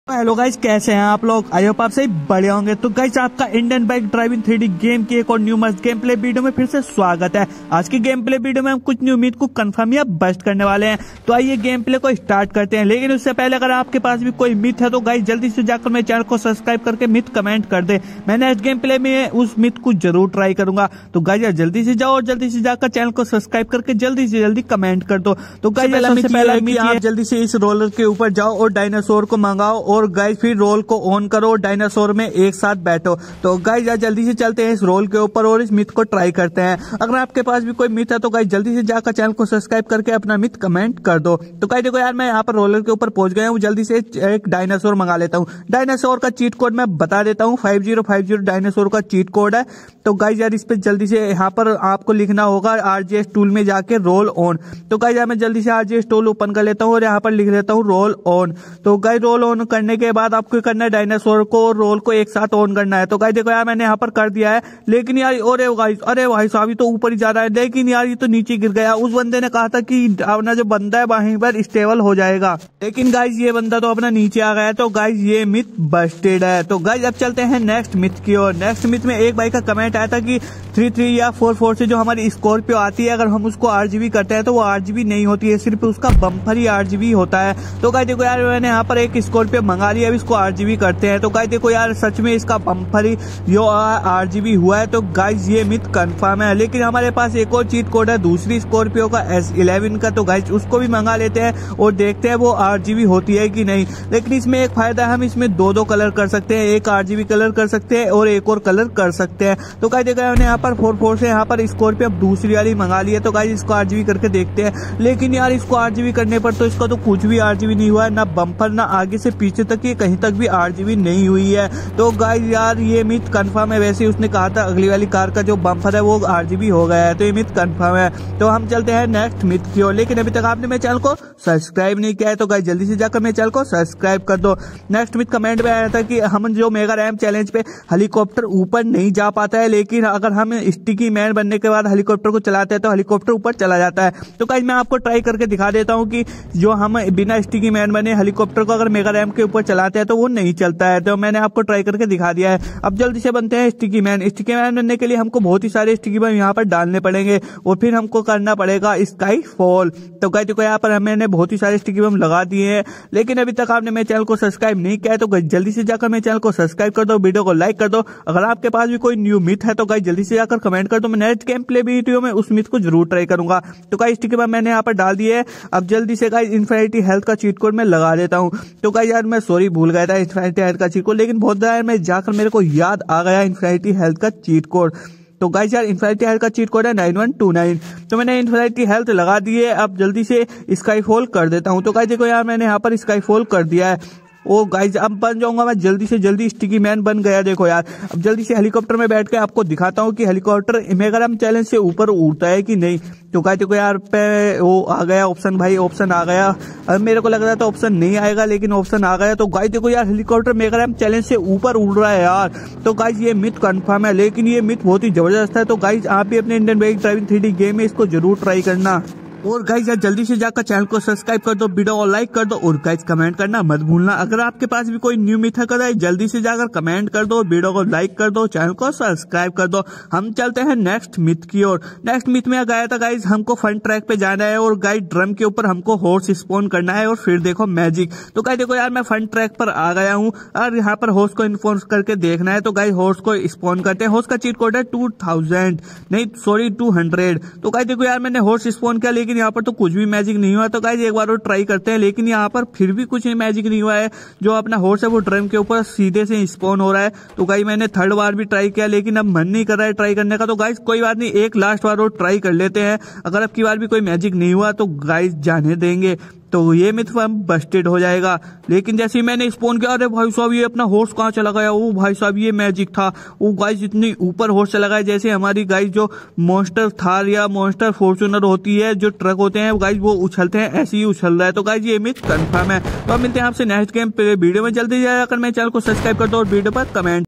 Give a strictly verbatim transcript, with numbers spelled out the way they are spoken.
Hello guys, कैसे हैं आप लोग? आई होप आप सही बड़े होंगे। तो गाइस, आपका Indian bike driving three D game की एक और न्यू मस्त गेम प्ले वीडियो में फिर से स्वागत है। आज की गेम प्ले वीडियो में हम कुछ न्यू मिथ को कंफर्म या बस्ट करने वाले हैं। तो आइए गेम प्ले को स्टार्ट करते हैं। लेकिन उससे पहले अगर आपके पास भी कोई मिथ है तो गाइस जल्दी से जाकर मेरे चैनल को सब्सक्राइब करके मिथ कमेंट कर दे। मैं नेक्स्ट गेम प्ले में उस मिथ को जरूर ट्राई करूंगा। तो गाइस जल्दी से जाओ और जल्दी से जाकर चैनल को सब्सक्राइब करके जल्दी से जल्दी कमेंट कर दो। तो गाइस सबसे पहला मिथ आप जल्दी से इस रोलर के ऊपर जाओ और डायनासोर को मंगाओ और गाइस फिर रोल को ऑन करो, डायनासोर में एक साथ बैठो। तो गाइस यार जल्दी से चलते हैं इस रोल के ऊपर और इस मिथ को ट्राई करते हैं। अगर आपके पास भी कोई मिथ है तो गाइस जल्दी से जाकर चैनल को सब्सक्राइब करके अपना मिथ कमेंट कर दो। तो गाइस देखो यार, मैं यहाँ पर रोलर के ऊपर पहुंच गया हूँ। जल्दी से एक डायनासोर मंगा लेता हूँ। डायनासोर का चीट कोड मैं बता देता हूँ, five zero five zero dinosaur का चीट कोड है। तो गाइस यार इस पे जल्दी से यहाँ पर आपको लिखना होगा आरजीएस टूल में जाके रोल ऑन। तो गाइस यार मैं जल्दी से आरजीएस टूल ओपन कर लेता हूँ और यहाँ पर लिख लेता हूँ रोल ऑन। तो गाइस रोल ऑन करने के बाद आपको करना है डायनासोर को रोल को एक साथ ऑन करना है। तो गाइस देखो यार मैंने यहाँ पर कर दिया है। लेकिन यार अरे गाइस, अरे भाई साहब ये तो ऊपर ही जा रहा है। लेकिन यार ये तो नीचे गिर गया। उस बंदे ने कहा था कि अपना जो बंदा है वहीं पर स्टेबल हो जाएगा, लेकिन गाइस ये बंदा तो अपना नीचे आ गया है। तो गाइस ये मिथ बस्टेड है। तो गाइस अब चलते हैं नेक्स्ट मिथ की ओर। नेक्स्ट मिथ में एक भाई का कमेंट आया था कि थ्री थ्री या फोर फोर से जो हमारी स्कॉर्पियो आती है, अगर हम उसको आरजीबी करते हैं तो वो आरजीबी नहीं होती है, सिर्फ उसका बम्पर ही आरजीबी होता है। तो गाइस देखो यार मैंने यहाँ पर एक स्कॉर्पियो मंगा लिया, अब इसको आरजीबी करते हैं। तो गाइस देखो यार सच में इसका बम्पर ही जो आरजीबी हुआ है। तो गाइस ये मिथ कंफर्म है। लेकिन हमारे पास एक और चीट कोड है दूसरी स्कॉर्पियो का एस इलेवन का। तो गाइस उसको भी मंगा लेते हैं और देखते हैं वो आरजीबी होती है कि नहीं। लेकिन इसमें एक फायदा है, हम इसमें दो दो कलर कर सकते हैं, एक आरजीबी कलर कर सकते हैं और एक और कलर कर सकते हैं। तो गाइस देखो हमने यहाँ पर फोर फोर से यहाँ पर स्कॉर्पियो दूसरी वाली मंगा ली है। तो गाइस इसको आरजीबी करके देखते हैं। लेकिन यार इसको आरजीबी करने पर तो इसका तो कुछ भी आरजीबी नहीं हुआ है, ना बम्पर ना आगे से पीछे तक ये कहीं तक भी आरजीबी नहीं हुई है। तो गाइस यार ये मिथ कंफर्म है। वैसे उसने कहा था अगली वाली कार का जो बम्पर है वो आरजीबी हो गया है। तो ये मिथ कंफर्म है। तो हम चलते हैं नेक्स्ट मिथ की ओर। लेकिन अभी तक आपने मेरे चैनल को सब्सक्राइब नहीं किया है तो गाइस जल्दी से जाकर मेरे चैनल को सब्सक्राइब कर दो। नेक्स्ट मिथ कमेंट में आया था कि हम जो मेगा रैम चैलेंज पे हेलीकॉप्टर ऊपर नहीं जा पाता है, लेकिन अगर हम स्टिकी मैन बनने के बाद हेलीकॉप्टर को चलाते हैं तो हेलीकॉप्टर ऊपर चला जाता है। तो गाइस मैं आपको ट्राई करके दिखा देता हूँ कि जो हम बिना स्टिकी मैन बने हेलीकॉप्टर को अगर मेगा रैम के ऊपर चलाते हैं तो वो नहीं चलता है। तो मैंने आपको ट्राई करके दिखा दिया है। अब जल्दी से बनते हैं स्टिकी मैन। स्टिकी मैन बनने के लिए हमको बहुत ही सारे स्टिकी मैन यहाँ पर डालने पड़ेंगे और फिर हमको करना पड़ेगा स्काई फॉल। तो गाइस देखो यहाँ पर मैंने बहुत ही सारे स्टिकी मैन लगा दिए हैं। लेकिन अभी तक आपने मेरे चैनल को सब्सक्राइब नहीं किया है तो गाइस जल्दी से जाकर मेरे चैनल को सब्सक्राइब कर दो, वीडियो को लाइक कर दो। अगर आपके पास भी कोई न्यू मिथ है तो गाइस जल्दी से जाकर कमेंट कर दो। मैं नेक्स्ट गेम प्ले वीडियो में उस मिथ को जरूर ट्राई करूंगा। तो गाइस स्टिकी मैन मैंने यहाँ पर डाल दिए है। अब जल्दी से गाइस इन्फिनिटी हेल्थ का चीट कोड मैं लगा देता हूँ। तो गाइस यार मैं सॉरी भूल गया था इन्फिनिटी हेल्थ का चीट कोड, लेकिन बहुत देर में जाकर मेरे को याद आ गया इन्फिनिटी हेल्थ का चीट कोड। तो गाइस यार इन्फिनिटी हेल्थ का चीट कोड है नाइन वन टू नाइन। तो मैंने इन्फिनिटी हेल्थ लगा दी है। अब जल्दी से स्काई फॉल कर देता हूँ। तो गाइस देखो यार मैंने यहाँ पर स्काई फॉल कर दिया है। ओ गाइस अब बन जाऊंगा मैं जल्दी से जल्दी स्टिकी मैन बन गया। देखो यार अब जल्दी से हेलीकॉप्टर में बैठ के आपको दिखाता हूँ कि हेलीकॉप्टर मेगा रैम चैलेंज से ऊपर उड़ता है कि नहीं। तो गाइस देखो यार पे वो आ गया ऑप्शन, भाई ऑप्शन आ गया। अब मेरे को लग रहा था ऑप्शन नहीं आएगा, लेकिन ऑप्शन आ गया। तो गाइस देखो यार हेलीकॉप्टर मेगा रैम चैलेंज से ऊपर उड़ रहा है यार। तो गाइस ये मिथ कंफर्म है, लेकिन ये मिथ बहुत ही जबरदस्त है। तो गाइस आप भी अपने Indian bike driving three D game में इसको जरूर ट्राई करना। और गाइस यार जल्दी से जाकर चैनल को सब्सक्राइब कर दो, वीडियो को लाइक कर दो और गाइस कमेंट करना मत भूलना। अगर आपके पास भी कोई न्यू मिथ है जल्दी से जाकर कमेंट कर दो, वीडियो को लाइक कर दो, चैनल को सब्सक्राइब कर दो। हम चलते हैं नेक्स्ट मिथ की ओर। नेक्स्ट मिथ में गया था गाइस हमको फन ट्रैक पे जाना है और गाइस ड्रम के ऊपर हमको हॉर्स स्पॉन करना है और फिर देखो मैजिक। तो गाइस देखो यार मैं फन ट्रैक पर आ गया हूँ और यहाँ पर हॉर्स को इन्फॉर्म करके देखना है। तो गाइस हॉर्स को स्पॉन करते हैं। हॉर्स का चीट कोड है टू थाउजेंड नहीं सॉरी टू हंड्रेड। तो गाइस देखो यार मैंने हॉर्स स्पॉन किया, लेकिन यहाँ पर तो कुछ भी मैजिक नहीं हुआ। तो गाइस एक बार और ट्राई करते हैं। लेकिन यहाँ पर फिर भी कुछ मैजिक नहीं हुआ है। जो अपना हॉर्स है वो ड्रम के ऊपर सीधे से स्पॉन हो रहा है। तो गाइस मैंने थर्ड बार भी ट्राई किया, लेकिन अब मन नहीं कर रहा है ट्राई करने का। तो गाइस कोई बात नहीं, एक लास्ट बार और ट्राई कर लेते हैं। अगर अब की बार भी कोई मैजिक नहीं हुआ तो गाइस जाने देंगे। तो ये मिथ बस्टेड हो जाएगा। लेकिन जैसे ही मैंने स्पॉन किया, अरे भाई साहब ये अपना हॉर्स कहाँ चला गया? ओ भाई साहब ये मैजिक था। वो गाइस इतनी ऊपर हॉर्स चला गया जैसे हमारी गाइस जो मॉन्स्टर थार या मॉन्स्टर फॉर्च्यूनर होती है, जो ट्रक होते हैं गाइस वो उछलते हैं, ऐसे ही उछल रहा है। तो गाइस ये मिथ कंफर्म है। तो अब मिलते हैं आपसे नेक्स्ट गेम वीडियो में। जल्दी जाकर मेरे चैनल को सब्सक्राइब कर दो और वीडियो पर कमेंट